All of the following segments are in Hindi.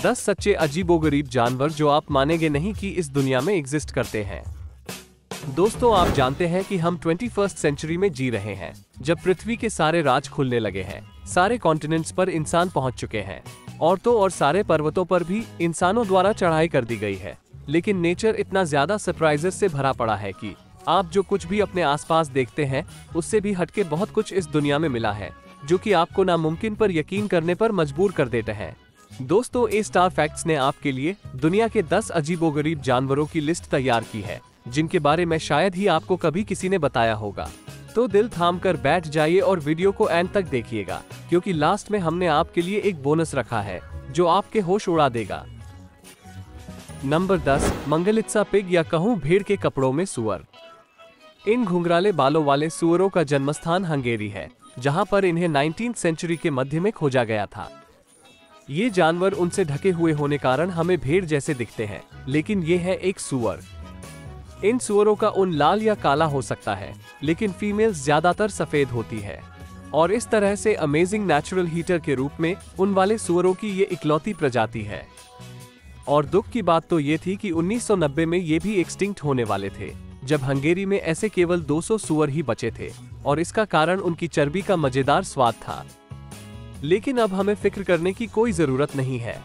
10 सच्चे अजीबोगरीब जानवर जो आप मानेंगे नहीं कि इस दुनिया में एग्जिस्ट करते हैं। दोस्तों, आप जानते हैं कि हम 21st सेंचुरी में जी रहे हैं, जब पृथ्वी के सारे राज खुलने लगे हैं, सारे कॉन्टिनेंट्स पर इंसान पहुंच चुके हैं, और तो और सारे पर्वतों पर भी इंसानों द्वारा चढ़ाई कर दी गई है। लेकिन नेचर इतना ज्यादा सरप्राइजेस से भरा पड़ा है कि आप जो कुछ भी अपने आसपास देखते हैं उससे भी हटके बहुत कुछ इस दुनिया में मिला है, जो कि आपको नामुमकिन पर यकीन करने पर मजबूर कर देते हैं। दोस्तों, ए स्टार फैक्ट्स ने आपके लिए दुनिया के 10 अजीबोगरीब जानवरों की लिस्ट तैयार की है, जिनके बारे में शायद ही आपको कभी किसी ने बताया होगा। तो दिल थाम कर बैठ जाइए और वीडियो को एंड तक देखिएगा, क्योंकि लास्ट में हमने आपके लिए एक बोनस रखा है जो आपके होश उड़ा देगा। नंबर 10, मंगलित्सा पिग या कहूँ भेड़ के कपड़ों में सुअर। इन घुंघराले बालों वाले सुअरों का जन्मस्थान हंगेरी है, जहां पर इन्हें 19th सेंचुरी के मध्य में खोजा गया था। ये जानवर उनसे ढके हुए होने कारण हमें भेड़ जैसे दिखते हैं, लेकिन ये है एक सुअर। इन सुअरों का ऊन लाल या काला हो सकता है, लेकिन फीमेल्स ज्यादातर सफेद होती है, और इस तरह से अमेजिंग नेचुरल हीटर के रूप में ऊन वाले सुअरों की ये इकलौती प्रजाति है। और दुख की बात तो ये थी कि 1990 में ये भी एक्सटिंक्ट होने वाले थे, जब हंगेरी में ऐसे केवल 200 सुअर ही बचे थे, और इसका कारण उनकी चर्बी का मजेदार स्वाद था। लेकिन अब हमें फिक्र करने की कोई जरूरत नहीं है।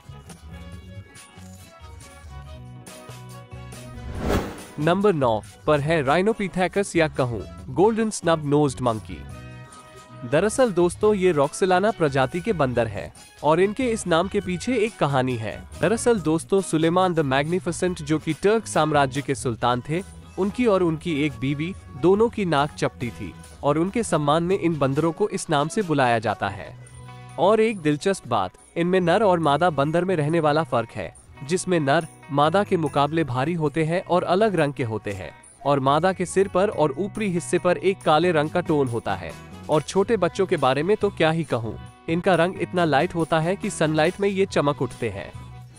नंबर 9 पर है राइनोपिथेकस या कहूँ गोल्डन स्नब नोज्ड मंकी। दरअसल दोस्तों, ये रॉक्सिलाना प्रजाति के बंदर है, और इनके इस नाम के पीछे एक कहानी है। दरअसल दोस्तों, सुलेमान द मैग्निफिसेंट, जो कि टर्क साम्राज्य के सुल्तान थे, उनकी और उनकी एक बीवी दोनों की नाक चपटी थी, और उनके सम्मान में इन बंदरों को इस नाम से बुलाया जाता है। और एक दिलचस्प बात, इनमें नर और मादा बंदर में रहने वाला फर्क है, जिसमें नर मादा के मुकाबले भारी होते हैं और अलग रंग के होते हैं, और मादा के सिर पर और ऊपरी हिस्से पर एक काले रंग का टोन होता है। और छोटे बच्चों के बारे में तो क्या ही कहूँ, इनका रंग इतना लाइट होता है कि सनलाइट में ये चमक उठते हैं।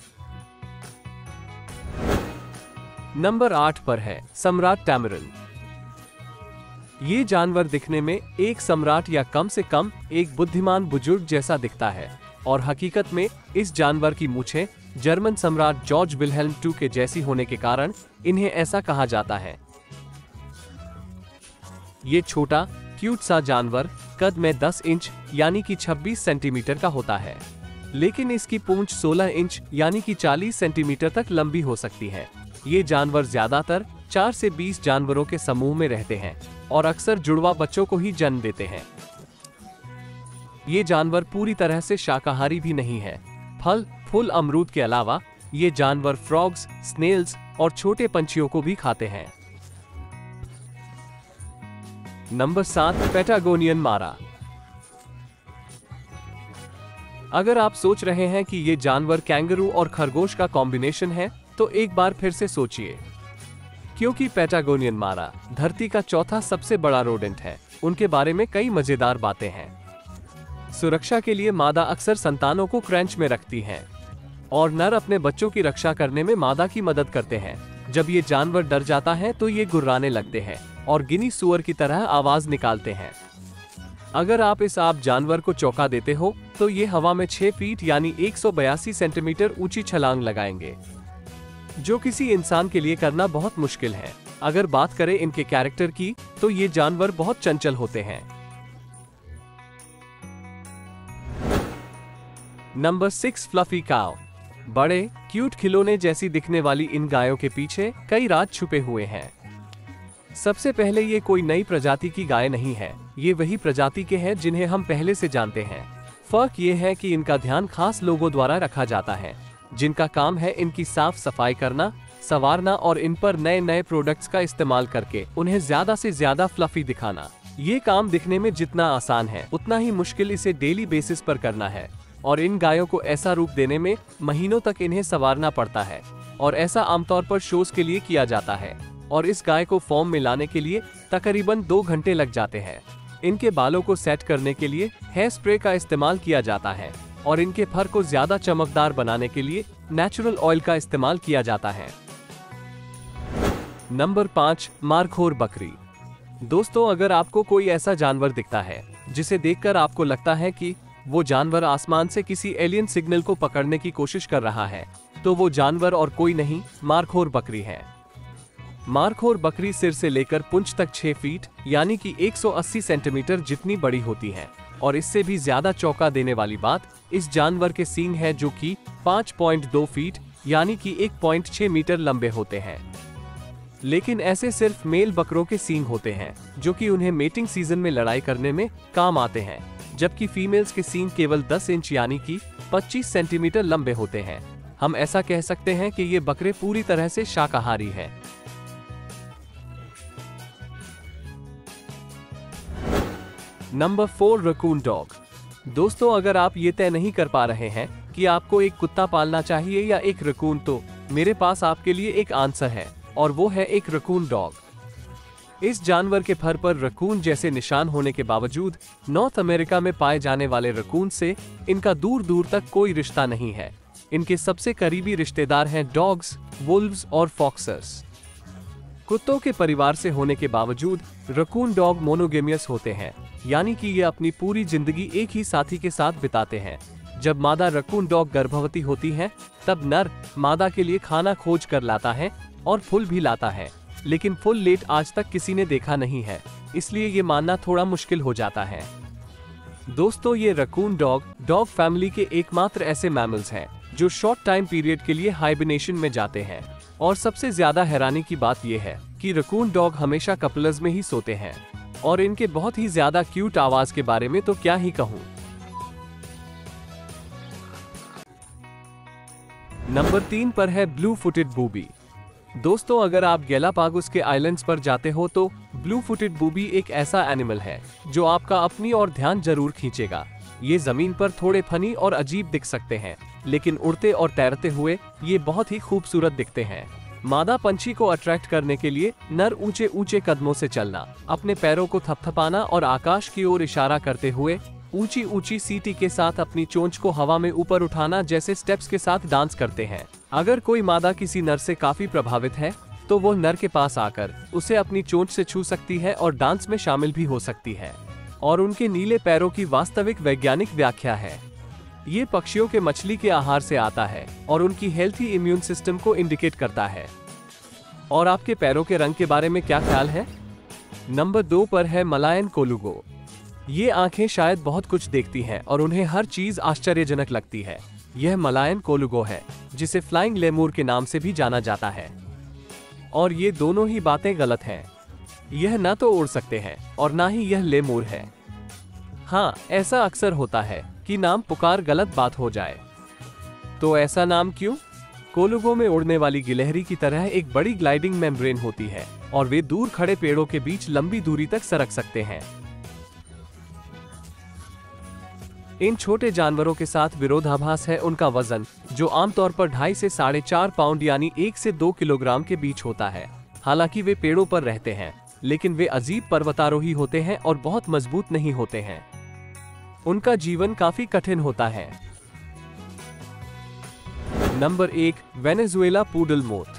नंबर 8 पर है सम्राट टैमरिन। ये जानवर दिखने में एक सम्राट या कम से कम एक बुद्धिमान बुजुर्ग जैसा दिखता है, और हकीकत में इस जानवर की मूछें जर्मन सम्राट जॉर्ज विल्हेल्म II के जैसी होने के कारण इन्हें ऐसा कहा जाता है। ये छोटा क्यूट सा जानवर कद में 10 इंच यानी कि 26 सेंटीमीटर का होता है, लेकिन इसकी पूंछ 16 इंच यानी कि 40 सेंटीमीटर तक लंबी हो सकती है। ये जानवर ज्यादातर 4 से 20 जानवरों के समूह में रहते हैं, और अक्सर जुड़वा बच्चों को ही जन्म देते हैं। ये जानवर पूरी तरह से शाकाहारी भी नहीं है। फल फूल अमरूद के अलावा ये जानवर फ्रॉग्स, स्नेल्स और छोटे पंछियों को भी खाते हैं। नंबर 7, पैटागोनियन मारा। अगर आप सोच रहे हैं कि ये जानवर कैंगरू और खरगोश का कॉम्बिनेशन है, तो एक बार फिर से सोचिए, क्योंकि पैटागोनियन मारा धरती का चौथा सबसे बड़ा रोडेंट है। उनके बारे में कई मजेदार बातें हैं। सुरक्षा के लिए मादा अक्सर संतानों को क्रंच में रखती हैं, और नर अपने बच्चों की रक्षा करने में मादा की मदद करते हैं। जब ये जानवर डर जाता है तो ये गुर्राने लगते हैं और गिनी सुअर की तरह आवाज निकालते हैं। अगर आप इस आप जानवर को चौंका देते हो तो ये हवा में 6 फीट यानी 182 सेंटीमीटर ऊंची छलांग लगाएंगे, जो किसी इंसान के लिए करना बहुत मुश्किल है। अगर बात करें इनके कैरेक्टर की, तो ये जानवर बहुत चंचल होते हैं। Number 6, fluffy cow. बड़े क्यूट खिलौने जैसी दिखने वाली इन गायों के पीछे कई राज छुपे हुए हैं। सबसे पहले ये कोई नई प्रजाति की गाय नहीं है, ये वही प्रजाति के हैं जिन्हें हम पहले से जानते हैं। फर्क ये है कि इनका ध्यान खास लोगों द्वारा रखा जाता है, जिनका काम है इनकी साफ सफाई करना, संवारना और इन पर नए नए प्रोडक्ट्स का इस्तेमाल करके उन्हें ज्यादा से ज्यादा फ्लफी दिखाना। ये काम दिखने में जितना आसान है, उतना ही मुश्किल इसे डेली बेसिस पर करना है, और इन गायों को ऐसा रूप देने में महीनों तक इन्हें संवारना पड़ता है, और ऐसा आमतौर पर शोज के लिए किया जाता है, और इस गाय को फॉर्म में लाने के लिए तकरीबन 2 घंटे लग जाते हैं। इनके बालों को सेट करने के लिए हेयर स्प्रे का इस्तेमाल किया जाता है, और इनके फर को ज्यादा चमकदार बनाने के लिए नेचुरल ऑयल का इस्तेमाल किया जाता है। नंबर 5, मारखोर बकरी। दोस्तों, अगर आपको कोई ऐसा जानवर दिखता है जिसे देखकर आपको लगता है कि वो जानवर आसमान से किसी एलियन सिग्नल को पकड़ने की कोशिश कर रहा है, तो वो जानवर और कोई नहीं, मारखोर बकरी है। मारखोर बकरी सिर से लेकर पूंछ तक 6 फीट यानी कि 180 सेंटीमीटर जितनी बड़ी होती है, और इससे भी ज्यादा चौंका देने वाली बात इस जानवर के सींग है, जो कि 5.2 फीट यानी कि 1.6 मीटर लंबे होते हैं। लेकिन ऐसे सिर्फ मेल बकरों के सींग होते हैं, जो कि उन्हें मेटिंग सीजन में लड़ाई करने में काम आते हैं, जबकि फीमेल्स के सींग केवल 10 इंच यानी कि 25 सेंटीमीटर लंबे होते हैं। हम ऐसा कह सकते हैं कि ये बकरे पूरी तरह से शाकाहारी हैं। Number 4, raccoon dog. दोस्तों, अगर आप ये तय नहीं कर पा रहे हैं कि आपको एक कुत्ता पालना चाहिए या एक रकून, तो मेरे पास आपके लिए एक आंसर है, और वो है एक रकून डॉग। इस जानवर के फर पर रकून जैसे निशान होने के बावजूद नॉर्थ अमेरिका में पाए जाने वाले रकून से इनका दूर दूर तक कोई रिश्ता नहीं है। इनके सबसे करीबी रिश्तेदार हैं डॉग्स, वुल्व्स और फॉक्सर्स। कुत्तों के परिवार से होने के बावजूद रकून डॉग मोनोगेमियस होते हैं, यानी कि ये अपनी पूरी जिंदगी एक ही साथी के साथ बिताते हैं। जब मादा रकून डॉग गर्भवती होती है, तब नर मादा के लिए खाना खोज कर लाता है और फूल भी लाता है, लेकिन फुल लेट आज तक किसी ने देखा नहीं है, इसलिए ये मानना थोड़ा मुश्किल हो जाता है। दोस्तों, ये रकून डॉग फैमिली के एकमात्र ऐसे मैमल्स हैं जो शॉर्ट टाइम पीरियड के लिए हाइबरनेशन में जाते हैं। और सबसे ज्यादा हैरानी की बात यह है कि रकून डॉग हमेशा कपल्स में ही सोते हैं, और इनके बहुत ही ज्यादा क्यूट आवाज के बारे में तो क्या ही कहूँ। नंबर 3 पर है ब्लू फुटेड बूबी। दोस्तों, अगर आप गैलापागोस के आइलैंड्स पर जाते हो तो ब्लू फुटेड बूबी एक ऐसा एनिमल है जो आपका अपनी ओर ध्यान जरूर खींचेगा। ये जमीन पर थोड़े फनी और अजीब दिख सकते हैं, लेकिन उड़ते और तैरते हुए ये बहुत ही खूबसूरत दिखते हैं। मादा पंछी को अट्रैक्ट करने के लिए नर ऊंचे ऊंचे कदमों से चलना, अपने पैरों को थपथपाना और आकाश की ओर इशारा करते हुए ऊंची ऊंची सीटी के साथ अपनी चोंच को हवा में ऊपर उठाना जैसे स्टेप्स के साथ डांस करते हैं। अगर कोई मादा किसी नर से काफी प्रभावित है, तो वो नर के पास आकर उसे अपनी चोंच से छू सकती है और डांस में शामिल भी हो सकती है। और उनके नीले पैरों की वास्तविक वैज्ञानिक व्याख्या है, ये पक्षियों के मछली के आहार से आता है और उनकी हेल्थी इम्यून सिस्टम को इंडिकेट करता है। और आपके पैरों के रंग के बारे में क्या ख्याल है? नंबर 2 पर है मलायन कोलुगो। ये आंखें शायद बहुत कुछ देखती हैं और उन्हें हर चीज आश्चर्यजनक लगती है। यह मलायन कोलुगो है, जिसे फ्लाइंग लेमूर के नाम से भी जाना जाता है। और ये दोनों ही बातें गलत हैं। यह ना तो उड़ सकते हैं और ना ही यह लेमूर है। हाँ, ऐसा अक्सर होता है कि नाम पुकार गलत बात हो जाए। तो ऐसा नाम क्यों? कोलुगो में उड़ने वाली गिलहरी की तरह एक बड़ी ग्लाइडिंग मेम्ब्रेन होती है और वे दूर खड़े पेड़ों के बीच लंबी दूरी तक सरक सकते हैं। इन छोटे जानवरों के साथ विरोधाभास है उनका वजन, जो आमतौर पर 2.5 से 4.5 पाउंड यानी 1 से 2 किलोग्राम के बीच होता है। हालांकि वे पेड़ों पर रहते हैं, लेकिन वे अजीब पर्वतारोही होते हैं और बहुत मजबूत नहीं होते हैं। उनका जीवन काफी कठिन होता है। Number 1, Venezuela poodle moth.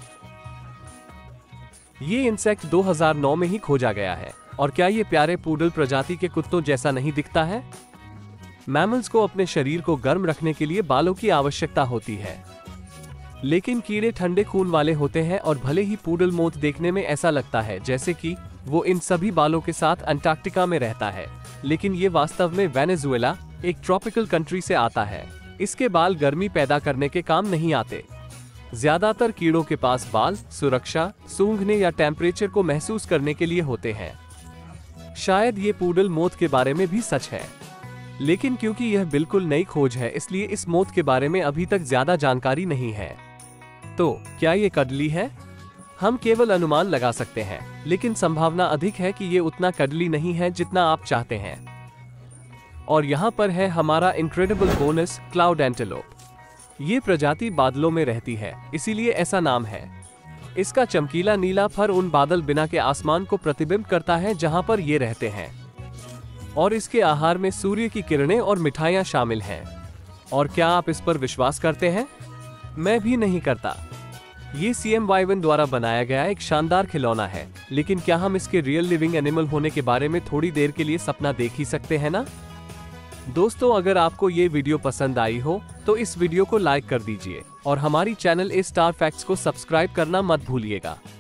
ये इंसेक्ट 2009 में ही खोजा गया है। और क्या ये प्यारे पूडल प्रजाति के कुत्तों जैसा नहीं दिखता है? मैमल्स को अपने शरीर को गर्म रखने के लिए बालों की आवश्यकता होती है, लेकिन कीड़े ठंडे खून वाले होते हैं और भले ही पूडल मोथ देखने में ऐसा लगता है जैसे कि वो इन सभी बालों के साथ अंटार्कटिका में रहता है, लेकिन ये वास्तव में वेनेजुएला, एक ट्रॉपिकल कंट्री से आता है। इसके बाल गर्मी पैदा करने के काम नहीं आते। ज्यादातर कीड़ों के पास बाल सुरक्षा, सूंघने या टेम्परेचर को महसूस करने के लिए होते हैं। शायद ये पूडल मोथ के बारे में भी सच है, लेकिन क्योंकि यह बिल्कुल नई खोज है, इसलिए इस मोथ के बारे में अभी तक ज्यादा जानकारी नहीं है। तो क्या ये कडली है? हम केवल अनुमान लगा सकते हैं, लेकिन संभावना अधिक है कि ये उतना कडली नहीं है जितना आप चाहते हैं। और यहाँ पर है हमारा इनक्रेडिबल बोनस, क्लाउड एंटेलोप। ये प्रजाति बादलों में रहती है, इसीलिए ऐसा नाम है। इसका चमकीला नीला फर उन बादल बिना के आसमान को प्रतिबिंब करता है जहाँ पर ये रहते हैं। और इसके आहार में सूर्य की किरणें और मिठाइयाँ शामिल हैं। और क्या आप इस पर विश्वास करते हैं? मैं भी नहीं करता। ये CMY1 द्वारा बनाया गया एक शानदार खिलौना है, लेकिन क्या हम इसके रियल लिविंग एनिमल होने के बारे में थोड़ी देर के लिए सपना देख ही सकते हैं ना? दोस्तों अगर आपको ये वीडियो पसंद आई हो तो इस वीडियो को लाइक कर दीजिए और हमारी चैनल ए स्टार फैक्ट्स को सब्सक्राइब करना मत भूलिएगा।